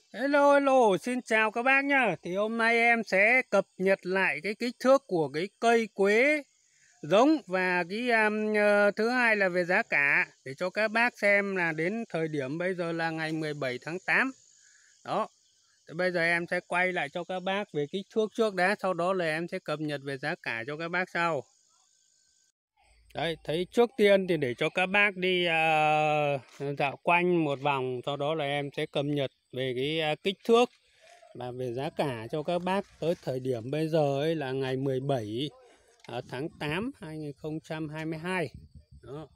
Hello, hello, xin chào các bác nhá. Thì hôm nay em sẽ cập nhật lại cái kích thước của cái cây quế giống và thứ hai là về giá cả để cho các bác xem là đến thời điểm bây giờ là ngày 17 tháng 8. Đó. Thì bây giờ em sẽ quay lại cho các bác về kích thước trước đã, sau đó là em sẽ cập nhật về giá cả cho các bác sau. Đấy, thấy trước tiên thì để cho các bác đi dạo quanh một vòng, sau đó là em sẽ cập nhật về cái kích thước và về giá cả cho các bác tới thời điểm bây giờ ấy là ngày 17 tháng 8 2022. Đó.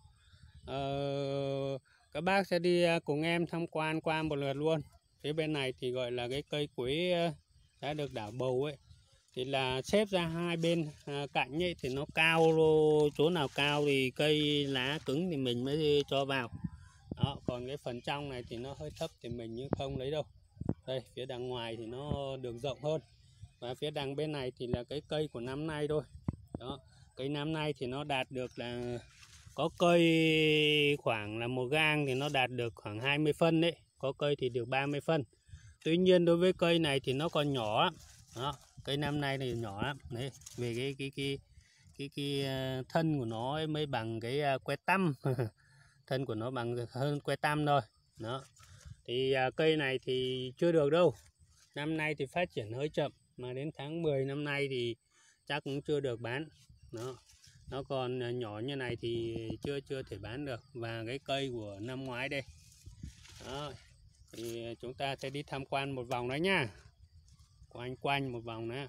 Các bác sẽ đi cùng em tham quan qua một lượt luôn. Phía bên này thì gọi là cái cây quế đã được đảo bầu ấy, thì là xếp ra hai bên cạnh ấy thì nó cao, chỗ nào cao thì cây lá cứng thì mình mới cho vào. Đó, còn cái phần trong này thì nó hơi thấp thì mình không lấy đâu. Đây, phía đằng ngoài thì nó đường rộng hơn, và phía đằng bên này thì là cái cây của năm nay thôi. Đó, cây năm nay thì nó đạt được là có cây khoảng là một gang thì nó đạt được khoảng 20 phân đấy, có cây thì được 30 phân. Tuy nhiên đối với cây này thì nó còn nhỏ. Đó, cây năm nay thì nhỏ lắm đấy, về cái thân của nó ấy mới bằng cái que tăm thân của nó bằng hơn que tăm thôi. Đó, thì cây này thì chưa được đâu, năm nay thì phát triển hơi chậm, mà đến tháng 10 năm nay thì chắc cũng chưa được bán. Đó, nó còn nhỏ như này thì chưa thể bán được. Và cái cây của năm ngoái đây. Đó, thì chúng ta sẽ đi tham quan một vòng đấy nhá, quanh một vòng nữa.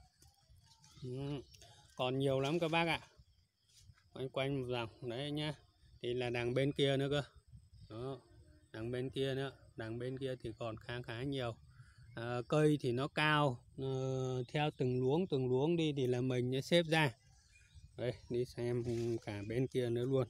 Còn nhiều lắm các bác ạ, quanh một vòng đấy nhá. Thì là đằng bên kia nữa cơ. Đó, đằng bên kia nữa, đằng bên kia thì còn khá nhiều. Cây thì nó cao, theo từng luống đi thì là mình sẽ xếp ra. Đây, đi xem cả bên kia nữa luôn.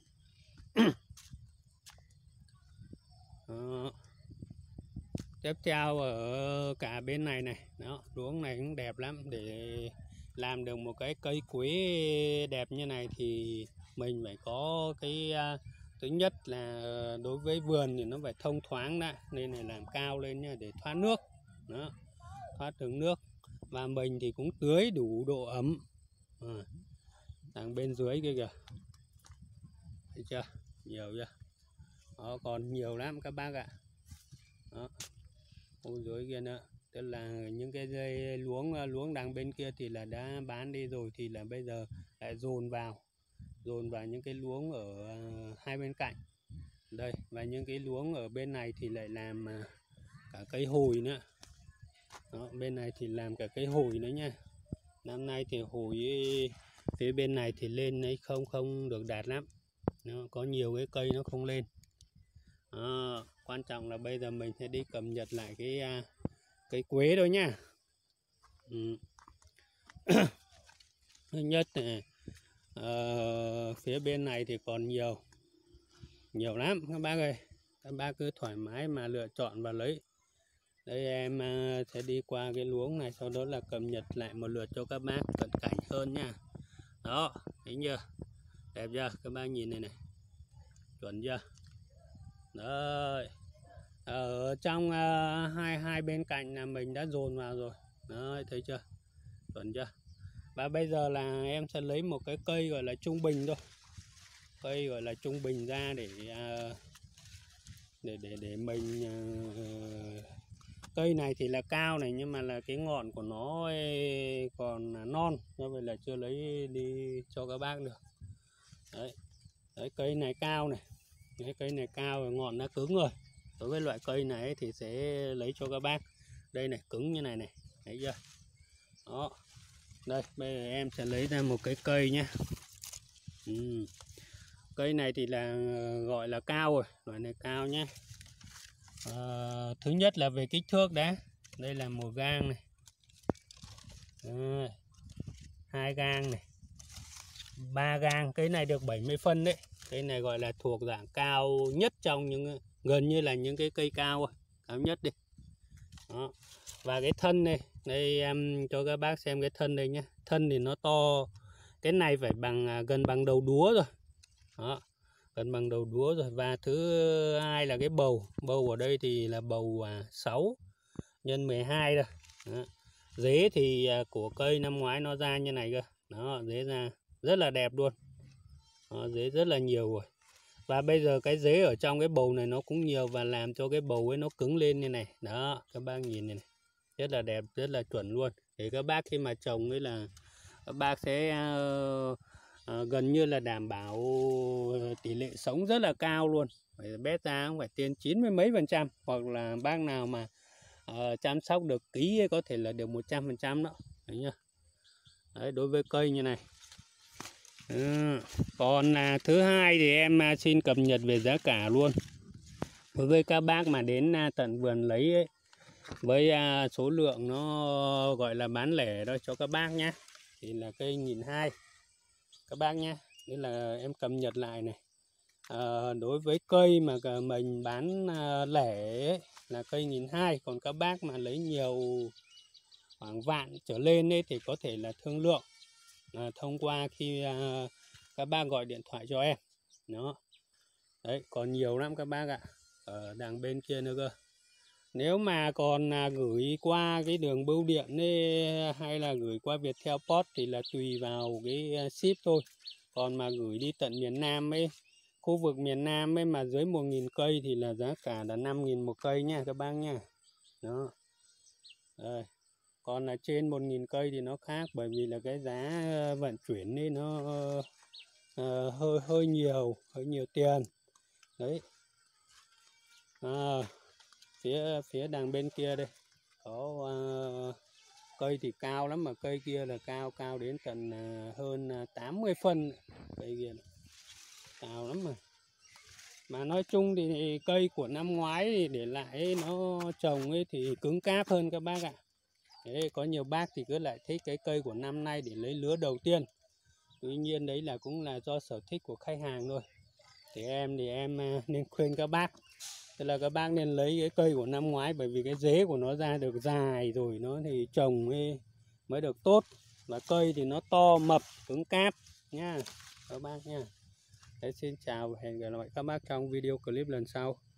Đó. Tiếp theo ở cả bên này này, đó, luống này cũng đẹp lắm. Để làm được một cái cây quế đẹp như này thì mình phải có cái thứ nhất là đối với vườn thì nó phải thông thoáng đã, nên là làm cao lên nha, để thoát nước. Đó, thoát được nước, và mình thì cũng tưới đủ độ ẩm. Đằng bên dưới kia kìa, thấy chưa, nhiều chưa. Đó, còn nhiều lắm các bác ạ. Đó, ô dưới kia nữa, tức là những cái dây luống đằng bên kia thì là đã bán đi rồi, thì là bây giờ lại dồn vào những cái luống ở hai bên cạnh đây. Và những cái luống ở bên này thì lại làm cả cây hồi nữa. Đó, bên này thì làm cả cây hồi nữa nha. Năm nay thì hồi phía bên này thì lên ấy không được đạt lắm, nó có nhiều cái cây nó không lên. Quan trọng là bây giờ mình sẽ đi cập nhật lại cái cây quế thôi nha. Thứ nhất này, phía bên này thì còn nhiều lắm các bác ơi, các bác cứ thoải mái mà lựa chọn và lấy. Đây em sẽ đi qua cái luống này, sau đó là cập nhật lại một lượt cho các bác cận cảnh hơn nha. Đó, thấy chưa, đẹp chưa các bác, nhìn này này, chuẩn chưa. Đấy, ở trong hai bên cạnh là mình đã dồn vào rồi. Đấy, thấy chưa, chuẩn chưa. Và bây giờ là em sẽ lấy một cái cây gọi là trung bình thôi, cây gọi là trung bình ra để mình cây này thì là cao này, nhưng mà là cái ngọn của nó còn non, do vậy là chưa lấy đi cho các bác được. Đấy, cây này cao này, cái cây này cao rồi, ngọn nó cứng rồi. Đối với loại cây này thì sẽ lấy cho các bác. Đây này, cứng như này này, thấy chưa. Đó, đây bây giờ em sẽ lấy ra một cái cây nhé. Cây này thì là gọi là cao rồi, loại này cao nhé. Thứ nhất là về kích thước đã. Đây là một gang này, hai gang này, ba gang. Cây này được 70 phân đấy. Cây này gọi là thuộc dạng cao nhất trong những, gần như là những cái cây cao cao nhất đi. Đó. Và cái thân này, đây em cho các bác xem cái thân đây nhé. Thân thì nó to, cái này phải gần bằng đầu đúa rồi. Đó, gần bằng đầu đúa rồi. Và thứ hai là cái bầu ở đây thì là bầu 6. nhân 12 rồi. Đó. Rễ thì của cây năm ngoái nó ra như này cơ. Đó, rễ ra rất là đẹp luôn. Đó, rễ rất là nhiều rồi. Và bây giờ cái rễ ở trong cái bầu này nó cũng nhiều và làm cho cái bầu ấy nó cứng lên như này. Đó, các bác nhìn này, này. Rất là đẹp, rất là chuẩn luôn. Để các bác khi mà trồng ấy là các bác sẽ gần như là đảm bảo tỷ lệ sống rất là cao luôn. Phải bét ra cũng phải trên 90 mấy %, hoặc là bác nào mà chăm sóc được kỹ có thể là được 100% đó. Đấy nhá. Đấy, đối với cây như này. Còn thứ hai thì em xin cập nhật về giá cả luôn. Đối với các bác mà đến tận vườn lấy ấy, với số lượng nó gọi là bán lẻ đó cho các bác nhé, thì là cây 1.200 các bác nhé. Đây là em cập nhật lại này. Đối với cây mà mình bán lẻ ấy, là cây 1.200. Còn các bác mà lấy nhiều khoảng vạn trở lên ấy, thì có thể là thương lượng thông qua khi các bác gọi điện thoại cho em. Đó. Đấy, còn nhiều lắm các bác ạ. Ở đằng bên kia nữa cơ. Nếu mà còn gửi qua cái đường bưu điện ấy, hay là gửi qua Viettel Post thì là tùy vào cái ship thôi. Còn mà gửi đi tận miền Nam ấy, khu vực miền Nam ấy mà dưới 1.000 cây thì là giá cả là 5.000 một cây nha các bác nha. Đó. Đây. Còn là trên 1.000 cây thì nó khác, bởi vì là cái giá vận chuyển ấy nó hơi nhiều tiền. Đấy. Phía đằng bên kia đây có cây thì cao lắm, mà cây kia là cao đến tận hơn 80 phân. Cây kia này. Cao lắm mà nói chung thì cây của năm ngoái thì để lại nó trồng ấy thì cứng cáp hơn các bác ạ. Đấy, có nhiều bác thì cứ lại thích cái cây của năm nay để lấy lứa đầu tiên. Tuy nhiên đấy là cũng là do sở thích của khách hàng thôi. Thì em nên khuyên các bác, tức là các bác nên lấy cái cây của năm ngoái, bởi vì cái rễ của nó ra được dài rồi nó thì trồng mới được tốt, và cây thì nó to mập cứng cáp nha các bác nha. Đấy, xin chào và hẹn gặp lại các bác trong video clip lần sau.